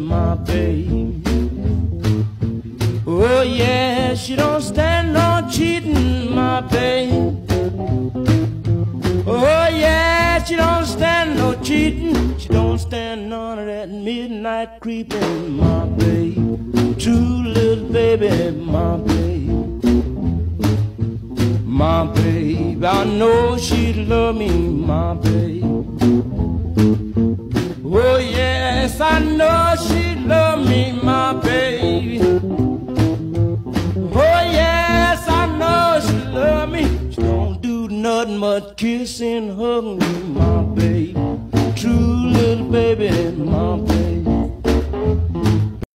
my babe. Oh yeah, she don't stand no cheating, my babe. Oh yeah, she don't stand no cheating. She don't stand none of that midnight creeping, my babe. True little baby, my babe. My babe, I know she'd love me, my babe. Oh yes, I know she'd love me, my baby. Oh yes, I know she love me. She don't do nothing but kiss and hug me, my baby. True little baby, my baby.